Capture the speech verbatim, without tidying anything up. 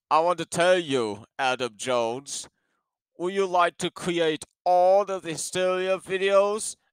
I want to tell you, Adam Jones, would you like to create all of the Hysteria videos